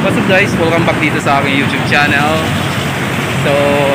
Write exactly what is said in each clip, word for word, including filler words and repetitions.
What's up guys? Welcome back dito sa aking YouTube channel. So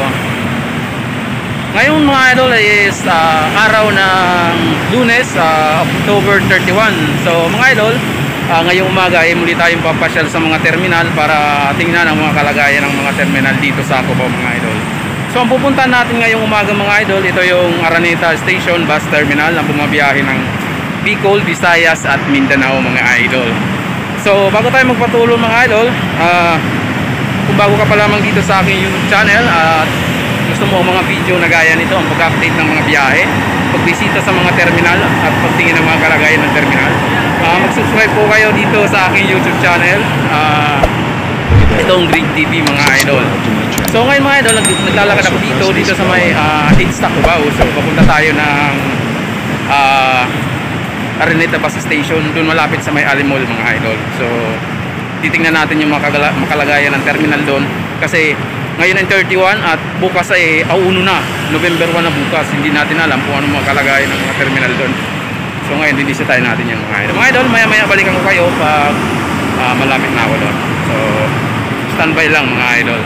ngayon mga idol is uh, araw ng Lunes, uh, October thirty-one. So mga idol, uh, ngayong umaga ay muli tayong papasyal sa mga terminal para tingnan ang mga kalagayan ng mga terminal dito sa Cubao mga idol. So ang pupuntahan natin ngayong umaga mga idol, ito yung Araneta Station Bus Terminal na bumabiyahe ng Bicol, Visayas at Mindanao mga idol. So bago tayo magpatuloy mga idol, uh, kung bago ka pa lamang dito sa aking YouTube channel at uh, gusto mo mga video na gaya nito, ang pag-update ng mga biyahe, pagbisita sa mga terminal at pagtingin ng mga kalagayan ng terminal, uh, mag-subscribe po kayo dito sa aking YouTube channel, uh, itong Greg T V mga idol. So ngayon mga idol, naglalakad ako dito dito sa may uh, Headstock Cubao. So papunta tayo ng uh, Araneta Bus Station, doon malapit sa may Alimol mga idol. So titingnan natin yung makalagayan ng terminal doon kasi ngayon ay thirty-one at bukas ay auno na, November one na bukas. Hindi natin alam kung ano makalagayan ng mga terminal doon. So ngayon didisitahin natin yung mga idol. Mga idol, maya maya balikan ko kayo pag uh, malapit na ako doon. So standby lang mga idol.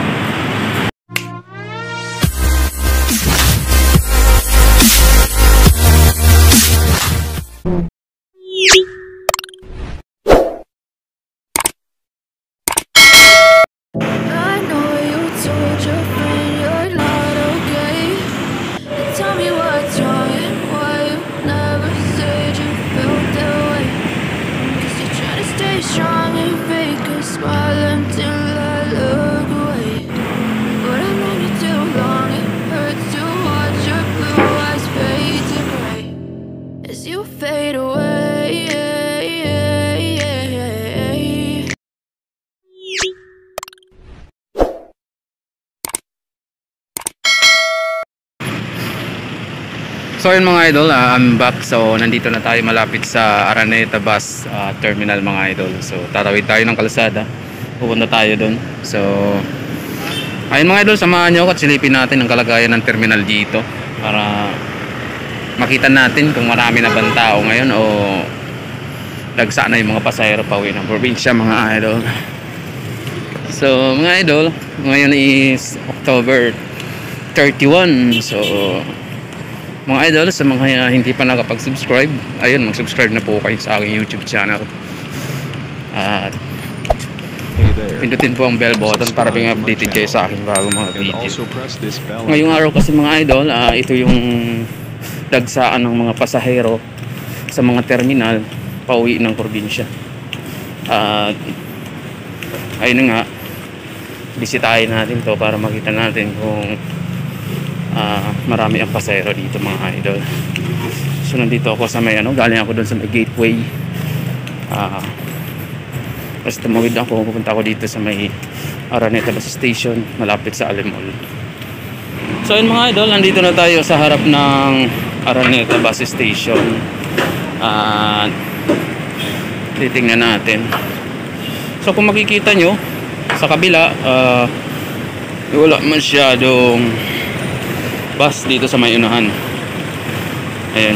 So yun mga idol, uh, I'm back. So nandito na tayo malapit sa Araneta Bus uh, Terminal mga idol. So tatawid tayo ng kalsada, pupunta tayo doon. So ayun mga idol, samahan nyo ako at silipin natin ang kalagayan ng terminal dito para makita natin kung marami na bang tao ngayon o dagsa na yung mga pasahero pauwi ng probinsya mga idol. So mga idol, ngayon is October thirty-one. So mga idol, sa mga hindi pa nakapag-subscribe, ayun, mag-subscribe na po kayo sa aking YouTube channel at uh, pindutin po ang bell button para being updated kayo sa aking bagong mga video. Ngayong araw kasi mga idol, uh, ito yung dagsaan ng mga pasahero sa mga terminal pauwi ng probinsya. At uh, ayun nga, bisitahin natin to para makita natin kung Uh, marami ang pasahero dito mga idol. So nandito ako sa may ano, galing ako doon sa may gateway. Uh, tapos tumawid ako, pupunta ako dito sa may Araneta Bus Station, malapit sa Alimol. So yun mga idol, nandito na tayo sa harap ng Araneta Bus Station. Uh, titingnan natin. So kung makikita nyo sa kabila, uh, wala masyadong bus dito sa may unahan. Ayan,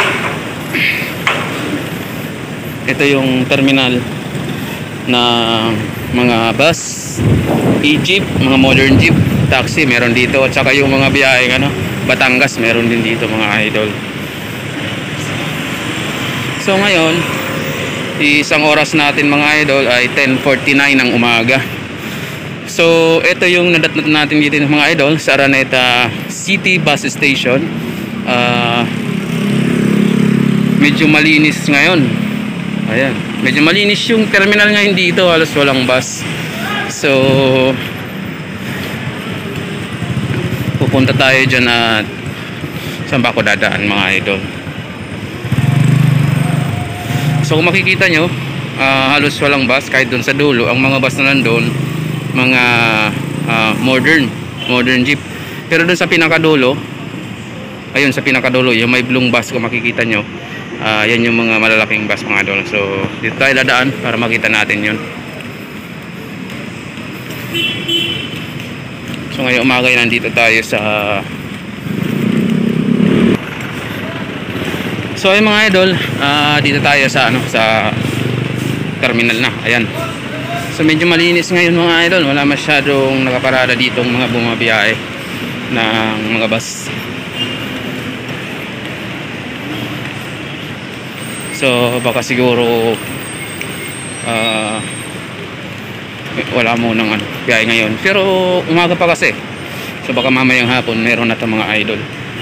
ito yung terminal na mga bus, e-jeep, mga modern jeep, taxi meron dito, at saka yung mga biyaheng ano, Batangas meron din dito mga idol. So ngayon, isang oras natin mga idol ay ten forty-nine ng umaga. So ito yung nadatnat natin dito mga idol sa Araneta City Bus Station. uh, Medyo malinis ngayon. Ayan, medyo malinis yung terminal ngayon dito, halos walang bus. So pupunta tayo dyan at saan ba ako dadaan mga idol. So kung makikita nyo, uh, halos walang bus kahit dun sa dulo. Ang mga bus na nandun, mga uh, modern modern jeep. Pero dun sa pinakadulo, ayun sa pinakadulo, yung may blue bus kung makikita nyo, uh, yan yung mga malalaking bus mga idol. So dito tayo dadaan para makita natin yun. So ngayong umaga nandito tayo sa So ayun mga idol, uh, dito tayo sa ano, sa terminal na. Ayan. So medyo malinis ngayon mga idol, wala masyadong nakaparada ditong mga bumabiyahe ng mga bus. So baka siguro uh, wala mo ng ano, biyahe ngayon, pero umaga pa kasi, so baka mamayang hapon meron na ito mga idol.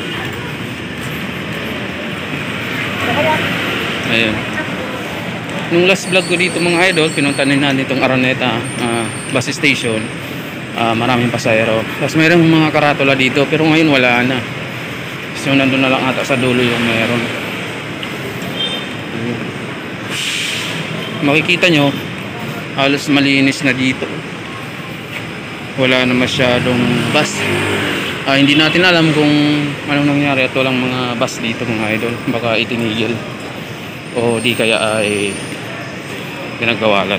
Ayun. Nung last vlog ko dito mga idol, pinuntanin natin itong Araneta uh, bus station. Uh, maraming pasahero. Tapos mayroong mga karatula dito, pero ngayon wala na. So nandun na lang ata sa dulo yung meron. Ayun. Makikita nyo, halos malinis na dito. Wala na masyadong bus. Uh, hindi natin alam kung anong nangyari at walang mga bus dito mga idol. Baka itinigil o di kaya ay pinagawalan.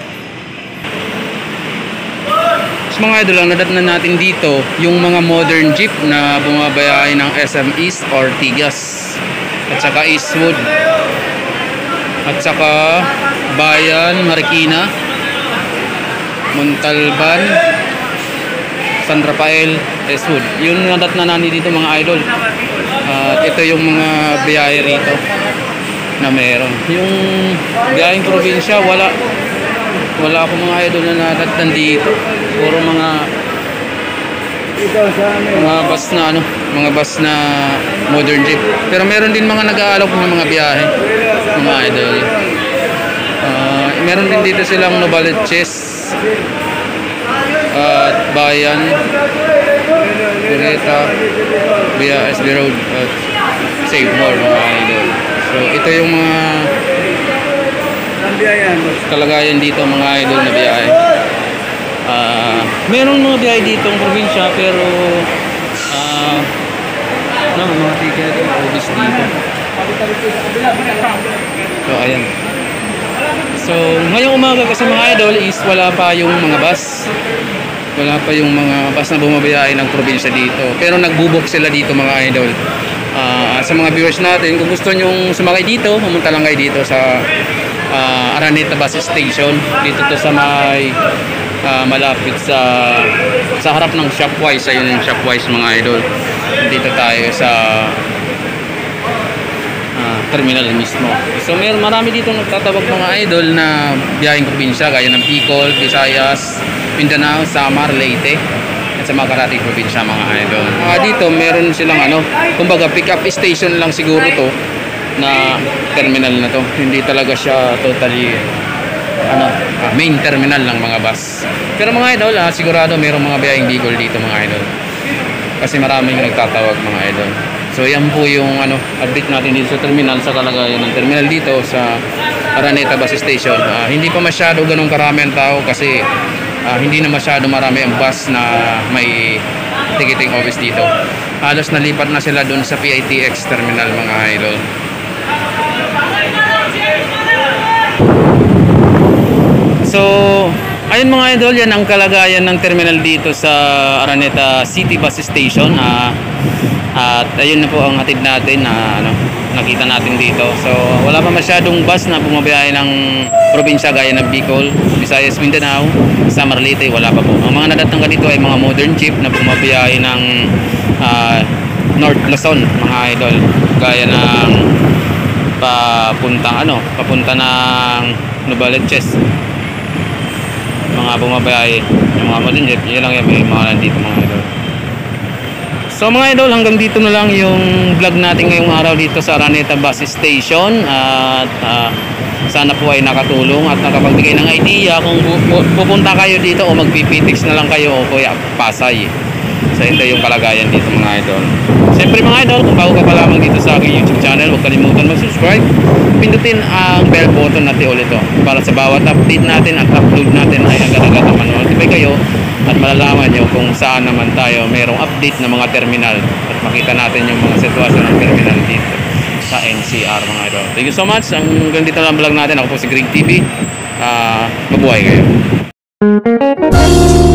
So mga idol, ang nadat na natin dito yung mga modern jeep na bumabayahe ng S M East, Ortigas at saka Eastwood at saka Bayan, Marikina, Montalban, San Rafael, Eastwood. Yun nadat na natin dito mga idol. At uh, ito yung mga biyahe rito na meron. Yung biyaheng probinsya, wala wala ako mga idol na nadatnan dito. Puro mga mga bus na ano, mga bus na modern jeep. Pero meron din mga nag-aalok ng mga biyahe mga idol. Uh, meron din dito silang Novaliches at Bayan, Ureta, via S B Road at Save More mga idol. So ito yung mga kalagayan dito mga idol na biyahe. Uh, meron mga biyahe dito ng probinsya pero uh, no, mga ticket obis dito. So ayan. So ngayong umaga kasi mga idol is wala pa yung mga bus. Wala pa yung mga bus na bumabiyahe ng probinsya dito. Pero nagbubok sila dito mga idol. Uh, sa mga viewers natin, kung gusto nyong sumakay dito, pumunta lang kayo dito sa uh, Araneta Bus Station. Dito to sa may uh, malapit sa sa harap ng Shopwise. Ayun yung Shopwise mga idol. Dito tayo sa uh, terminal mismo. So may marami dito nagtatawag mga idol na biyaheng probinsya gaya ng Bicol, Visayas, Mindanao, Samar, Leyte sa mga karating probinsya mga idol. Uh, dito meron silang ano, kumbaga pick up station lang siguro to na terminal na to. Hindi talaga siya totally ano, uh, main terminal ng mga bus. Pero mga idol, uh, sigurado merong mga biyaheng Bicol dito mga idol. Kasi maraming nagtatawag mga idol. So yan po yung ano, update natin dito sa terminal, sa kalagayan ng terminal dito sa Araneta Bus Station. Uh, hindi pa masyado ganun karami ang tao kasi Uh, hindi na masyado marami ang bus na may ticketing office dito. Halos nalipat na sila dun sa P I T X terminal mga idol. So ayun mga idol, yan ang kalagayan ng terminal dito sa Araneta City Bus Station. uh, At ayun na po ang hatid natin na ano, nakita natin dito. So wala pa masyadong bus na bumabiyahe ng probinsya gaya ng Bicol, Visayas, Mindanao, Samar, Leyte, wala pa po. Ang mga nadatang dito ay mga modern jeep na bumabiyahe ng uh, North Luzon mga idol, gaya ng papuntang ano, papunta ng Novaliches. Mga bumabiyahe yung mga modern jeep, yun lang yung mga nandito mga idol. So mga idol, hanggang dito na lang yung vlog natin ngayong araw dito sa Araneta Bus Station. At uh, sana po ay nakatulong at nakapagbigay ng idea kung pupunta kayo dito o magpipitix na lang kayo o kuya Pasay. So ito yung kalagayan dito mga idol. Siyempre mga idol, kung bago ka pa lamang dito sa aking YouTube channel, huwag kalimutan mag-subscribe. Pindutin ang bell button natin ulit ito para sa bawat update natin at upload natin ay agad-agad naman notify kayo at malalaman nyo kung saan naman tayo mayroong update ng mga terminal at makita natin yung mga sitwasyon ng terminal dito sa N C R mga idol. Thank you so much. Hanggang dito lang vlog natin. Ako po si Greg T V. Uh, mabuhay kayo.